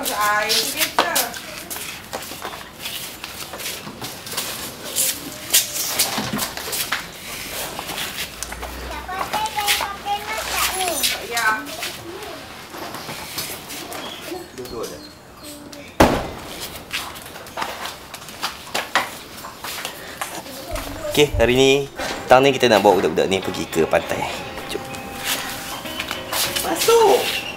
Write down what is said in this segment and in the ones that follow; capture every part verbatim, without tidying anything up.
masuk air kita. Ya. Duduk dah. Okey, hari ni petang ni kita nak bawa budak-budak ni pergi ke pantai. Jom. Masuk.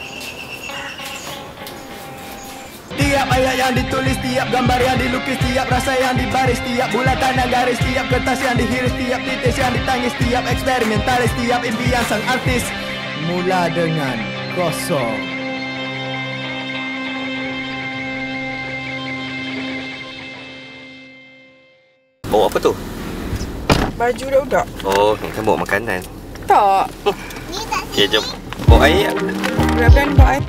Tiap ayat yang ditulis, tiap gambar yang dilukis, tiap rasa yang dibaris, tiap bulatan dan garis, tiap kertas yang dihiris, tiap titis yang ditangis, tiap eksperimentalis, tiap impian sang artis mula dengan kosong. Bawa apa tu? Baju budak-budak. Oh, ni kan bawa makanan. Tak. Okey, jom. Bawa air tak? Budak-budak ni bawa air.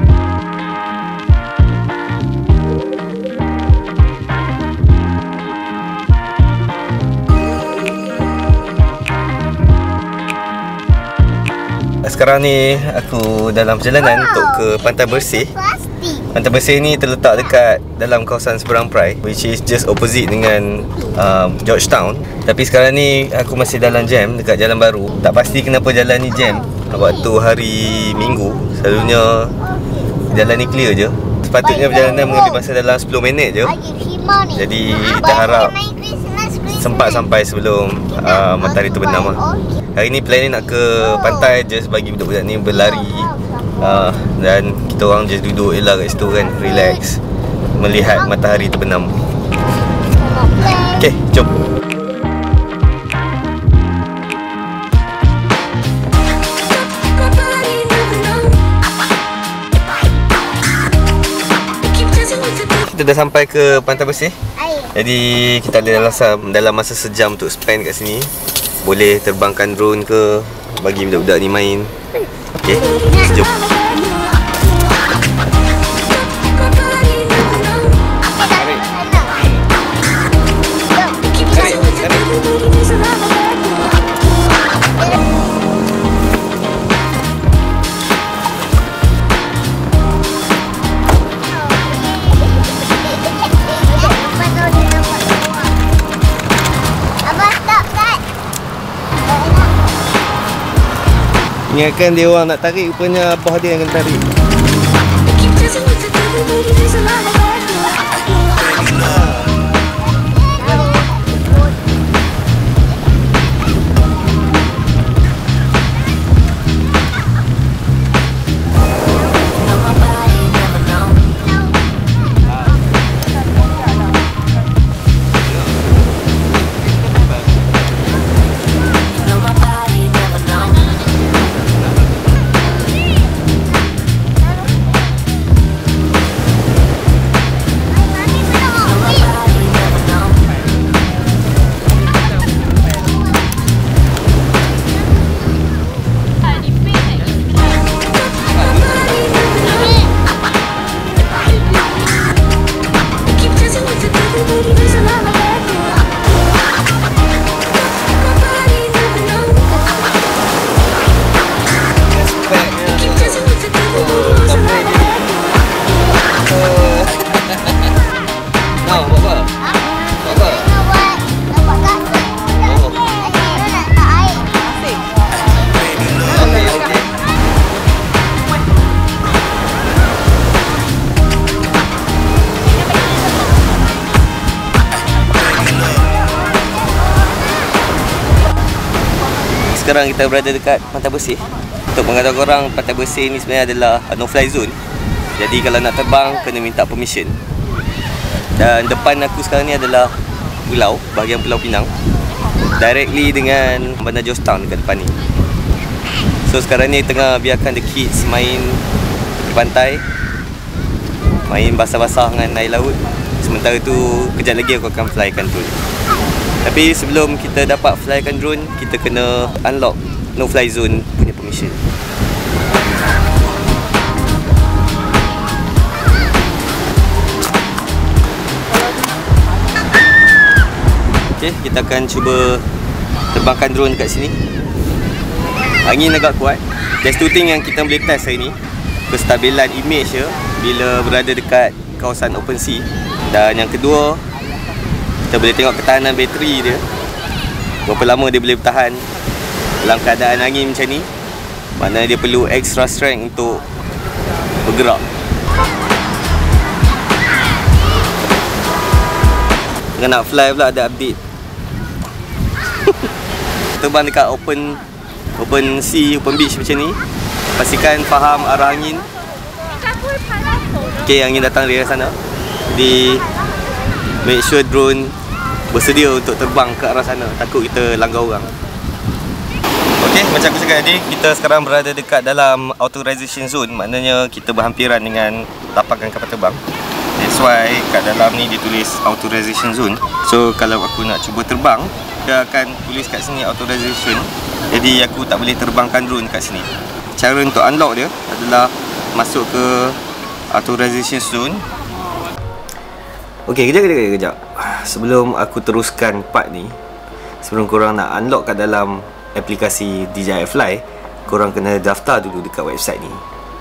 Sekarang ni aku dalam perjalanan wow. untuk ke Pantai Bersih. Pantai Bersih ni terletak dekat dalam kawasan Seberang Perai, which is just opposite dengan uh, Georgetown. Tapi sekarang ni aku masih dalam jam dekat Jalan Baru. Tak pasti kenapa jalan ni jam waktu hari Minggu. Selalunya jalan ni clear je. Sepatutnya perjalanan mengambil masa dalam sepuluh minit je. Jadi kita harap sempat sampai sebelum uh, matahari terbenam lah. Hari ni plan ni nak ke pantai just bagi budak-budak ni berlari uh, dan kita orang just duduk je lah kat situ kan, relax melihat matahari terbenam. Okay, jom. Kita dah sampai ke Pantai Bersih. Jadi kita ada dalam, dalam masa sejam untuk spend kat sini. Boleh terbangkan drone ke, bagi budak-budak ni main. Okay, jom. Ingatkan dia orang nak tarik, rupanya abah dia yang kena tarik. Sekarang kita berada dekat Pantai Bersih. Untuk mengatakan korang, Pantai Bersih ni sebenarnya adalah no-fly zone. Jadi kalau nak terbang, kena minta permission. Dan depan aku sekarang ni adalah pulau, bahagian Pulau Pinang, directly dengan Bandar Georgetown dekat depan ni. So sekarang ni tengah biarkan the kids main di pantai, main basah-basah dengan air laut. Sementara tu, kejap lagi aku akan flykan drone. Tapi sebelum kita dapat flykan drone, kita kena unlock no-fly zone punya permission. Okay, kita akan cuba terbangkan drone kat sini. Angin agak kuat. There's two things yang kita boleh test hari ni. Kestabilan image je bila berada dekat kawasan open sea. Dan yang kedua, kita boleh tengok ketahanan bateri dia, berapa lama dia boleh bertahan dalam keadaan angin macam ni. Maknanya dia perlu extra strength untuk bergerak. Dengan nak fly pula ada update. Terbang dekat open open sea, open beach macam ni, pastikan faham arah angin. Okay, angin datang dari sana. Jadi make sure drone bersedia untuk terbang ke arah sana, takut kita langgar orang. Okay, macam aku cakap tadi, kita sekarang berada dekat dalam authorization zone. Maknanya kita berhampiran dengan lapangan kapal terbang. That's why kat dalam ni dia tulis authorization zone. So kalau aku nak cuba terbang, dia akan tulis kat sini authorization. Jadi aku tak boleh terbangkan drone kat sini. Cara untuk unlock dia adalah masuk ke authorization zone. Okay, kejap, kejap, kejap. Sebelum aku teruskan part ni, sebelum korang nak unlock kat dalam aplikasi D J I Fly, korang kena daftar dulu dekat website ni.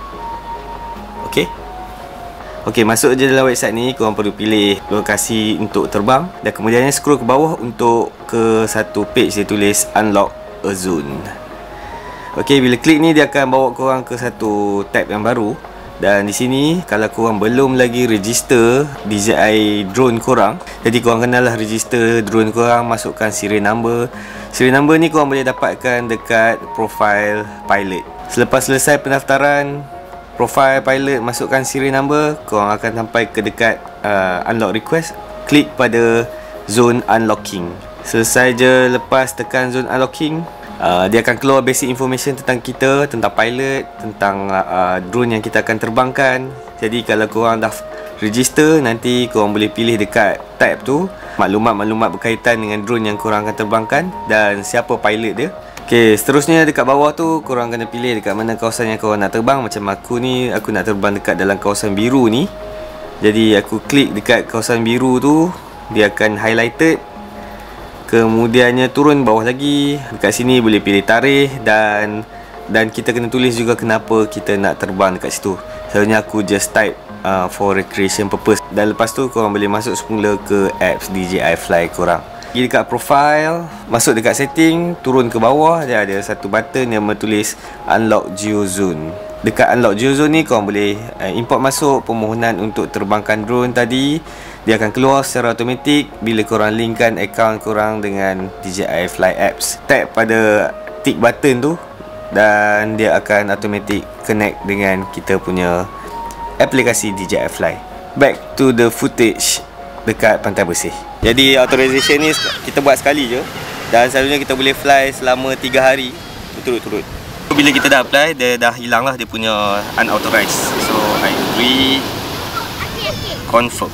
Okay? Okay, masuk je dalam website ni, korang perlu pilih lokasi untuk terbang. Dan kemudiannya scroll ke bawah untuk ke satu page dia tulis Unlock a Zone. Okay, bila klik ni dia akan bawa korang ke satu tab yang baru. Dan di sini kalau korang belum lagi register D J I drone korang, jadi korang kenalah register drone korang, masukkan serial number. Serial number ni korang boleh dapatkan dekat profile pilot. Selepas selesai pendaftaran profile pilot, masukkan serial number, korang akan sampai ke dekat uh, unlock request. Klik pada zone unlocking. Selesai je lepas tekan zone unlocking, Uh, dia akan keluar basic information tentang kita, tentang pilot, tentang uh, drone yang kita akan terbangkan. Jadi kalau korang dah register, nanti korang boleh pilih dekat tab tu maklumat-maklumat berkaitan dengan drone yang korang akan terbangkan dan siapa pilot dia. Okay, seterusnya dekat bawah tu korang kena pilih dekat mana kawasan yang korang nak terbang. Macam aku ni, aku nak terbang dekat dalam kawasan biru ni. Jadi aku klik dekat kawasan biru tu, dia akan highlighted. Kemudiannya turun bawah lagi, dekat sini boleh pilih tarikh dan dan kita kena tulis juga kenapa kita nak terbang dekat situ. Selalunya aku just type uh, for recreation purpose. Dan lepas tu korang boleh masuk semula ke apps D J I Fly korang. Pergi dekat profile, masuk dekat setting, turun ke bawah, dia ada satu button yang bertulis Unlock Geozone. Dekat Unlock Geozone ni korang boleh uh, import masuk permohonan untuk terbangkan drone tadi. Dia akan keluar secara automatik bila korang linkkan akaun korang dengan D J I Fly apps. Tap pada tick button tu dan dia akan automatic connect dengan kita punya aplikasi D J I Fly. Back to the footage dekat Pantai Bersih. Jadi authorization ni kita buat sekali je, dan selalunya kita boleh fly selama tiga hari berturut-turut. Bila kita dah apply, dia dah hilang lah dia punya unauthorized. So I agree, confirm.